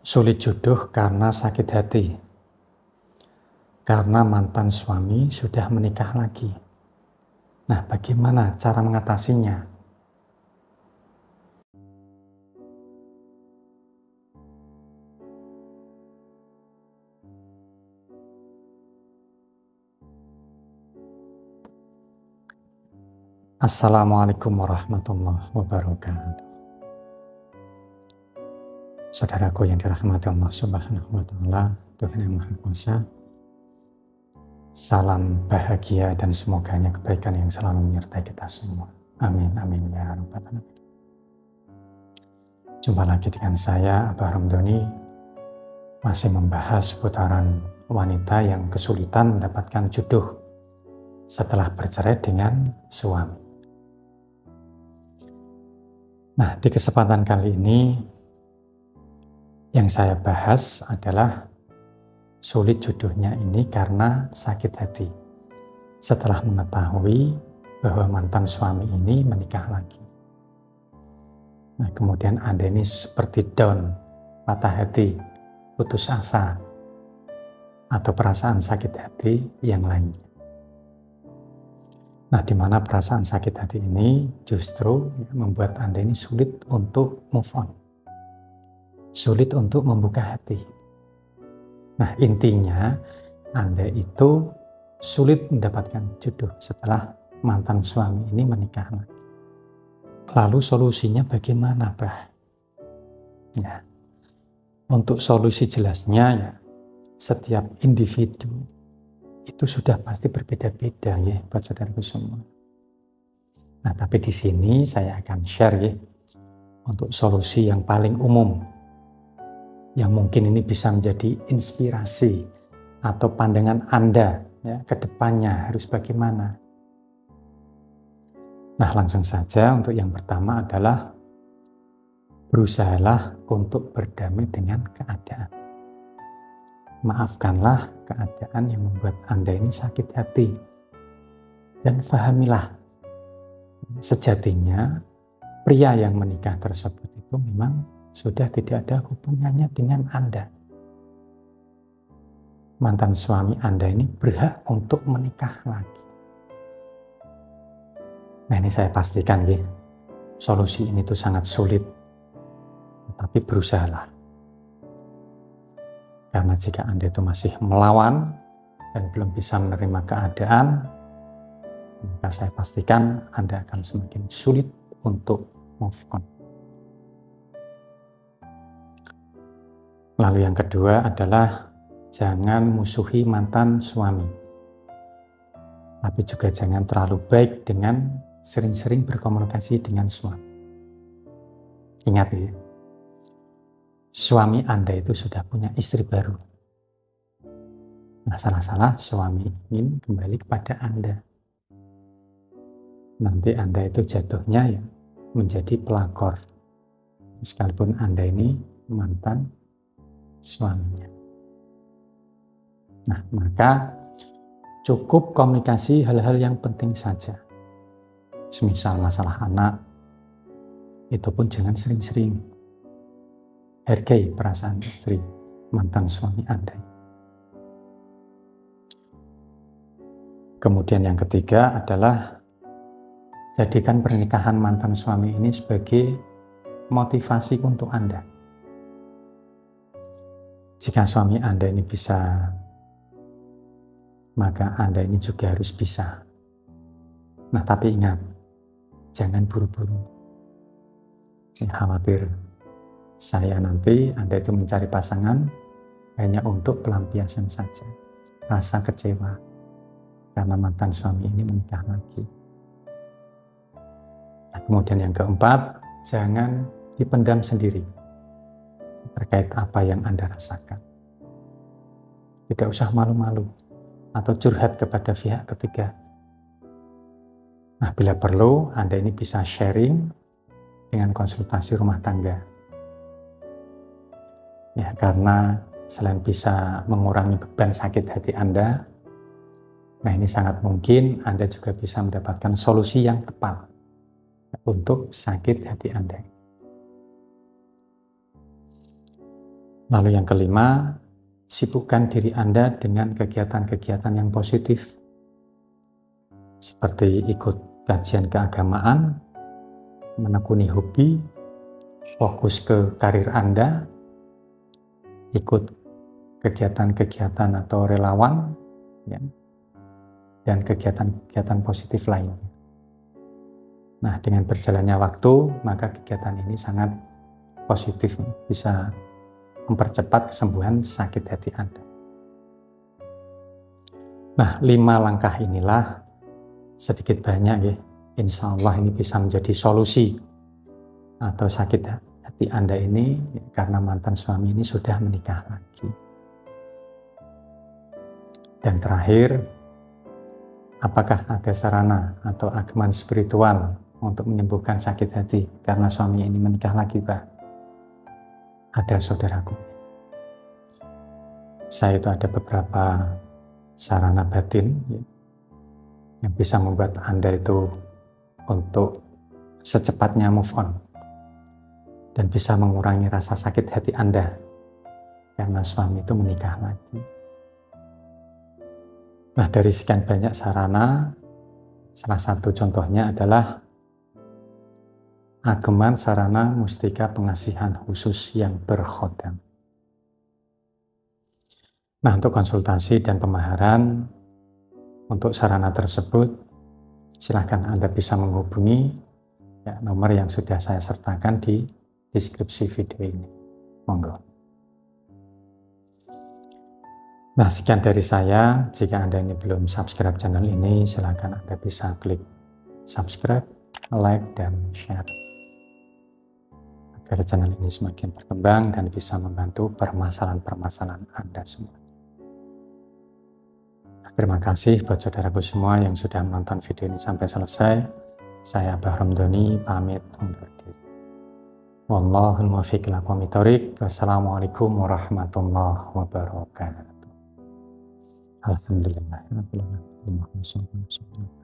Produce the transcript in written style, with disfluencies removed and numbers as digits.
Sulit jodoh karena sakit hati. Karena mantan suami sudah menikah lagi. Nah, bagaimana cara mengatasinya? Assalamualaikum warahmatullahi wabarakatuh. Saudaraku yang dirahmati Allah Subhanahu wa Ta'ala, Tuhan yang Maha Kuasa, salam bahagia dan semoga kebaikan yang selalu menyertai kita semua. Amin, amin ya rabbal alamin. Jumpa lagi dengan saya, Abah Ramdhani, masih membahas seputaran wanita yang kesulitan mendapatkan jodoh setelah bercerai dengan suami. Nah, di kesempatan kali ini yang saya bahas adalah sulit jodohnya ini karena sakit hati setelah mengetahui bahwa mantan suami ini menikah lagi. Nah, kemudian Anda ini seperti down, patah hati, putus asa, atau perasaan sakit hati yang lainnya. Nah, di mana perasaan sakit hati ini justru membuat Anda ini sulit untuk move on, sulit untuk membuka hati. Nah, intinya Anda itu sulit mendapatkan jodoh setelah mantan suami ini menikah lagi. Lalu solusinya bagaimana, Bah? Ya, untuk solusi jelasnya ya, setiap individu itu sudah pasti berbeda-beda ya buat saudaraku semua. Nah, tapi di sini saya akan share ya untuk solusi yang paling umum, yang mungkin ini bisa menjadi inspirasi atau pandangan Anda ya, ke depannya harus bagaimana. Nah, langsung saja untuk yang pertama adalah berusahalah untuk berdamai dengan keadaan. Maafkanlah keadaan yang membuat Anda ini sakit hati. Dan fahamilah, sejatinya pria yang menikah tersebut itu memang sudah tidak ada hubungannya dengan Anda. Mantan suami Anda ini berhak untuk menikah lagi. Nah, ini saya pastikan ya, solusi ini tuh sangat sulit. Tapi berusahalah. Karena jika Anda itu masih melawan dan belum bisa menerima keadaan, maka saya pastikan Anda akan semakin sulit untuk move on. Lalu yang kedua adalah jangan musuhi mantan suami. Tapi juga jangan terlalu baik dengan sering-sering berkomunikasi dengan suami. Ingat ya, suami Anda itu sudah punya istri baru. Nah, salah-salah suami ingin kembali kepada Anda. Nanti Anda itu jatuhnya ya menjadi pelakor. Sekalipun Anda ini mantan suaminya. Nah, maka cukup komunikasi hal-hal yang penting saja. Semisal masalah anak, itu pun jangan sering-sering. Hargai perasaan istri mantan suami Anda. Kemudian yang ketiga adalah jadikan pernikahan mantan suami ini sebagai motivasi untuk Anda. Jika suami Anda ini bisa, maka Anda ini juga harus bisa. Nah, tapi ingat, jangan buru-buru. Khawatir saya nanti Anda itu mencari pasangan hanya untuk pelampiasan saja. Rasa kecewa karena mantan suami ini menikah lagi. Nah, kemudian yang keempat, jangan dipendam sendiri terkait apa yang Anda rasakan. Tidak usah malu-malu atau curhat kepada pihak ketiga. Nah, bila perlu, Anda ini bisa sharing dengan konsultasi rumah tangga. Ya, karena selain bisa mengurangi beban sakit hati Anda, nah ini sangat mungkin Anda juga bisa mendapatkan solusi yang tepat untuk sakit hati Anda. Lalu yang kelima, sibukkan diri Anda dengan kegiatan-kegiatan yang positif, seperti ikut kajian keagamaan, menekuni hobi, fokus ke karir Anda, ikut kegiatan-kegiatan atau relawan, ya, dan kegiatan-kegiatan positif lainnya. Nah, dengan berjalannya waktu, maka kegiatan ini sangat positif, bisa mempercepat kesembuhan sakit hati Anda. Nah, 5 langkah inilah sedikit banyak ya, insya Allah ini bisa menjadi solusi atau sakit hati Anda ini karena mantan suami ini sudah menikah lagi. Dan terakhir, apakah ada sarana atau ageman spiritual untuk menyembuhkan sakit hati karena suami ini menikah lagi, Pak? Ada, saudaraku. Saya itu ada beberapa sarana batin ya, yang bisa membuat Anda itu untuk secepatnya move on dan bisa mengurangi rasa sakit hati Anda karena suami itu menikah lagi. Nah, dari sekian banyak sarana, salah satu contohnya adalah ageman sarana mustika pengasihan khusus yang berkhodam. Nah, untuk konsultasi dan pemaharan untuk sarana tersebut, silakan Anda bisa menghubungi ya, nomor yang sudah saya sertakan di deskripsi video ini. Monggo. Nah, sekian dari saya. Jika Anda ini belum subscribe channel ini, silakan Anda bisa klik subscribe, like, dan share agar channel ini semakin berkembang dan bisa membantu permasalahan-permasalahan Anda semua. Terima kasih buat saudaraku semua yang sudah menonton video ini sampai selesai. Saya Abah Ramdhani pamit undur diri. Wallahul muwaffiq ila aqwamit thoriq. Wassalamualaikum warahmatullahi wabarakatuh. Alhamdulillah.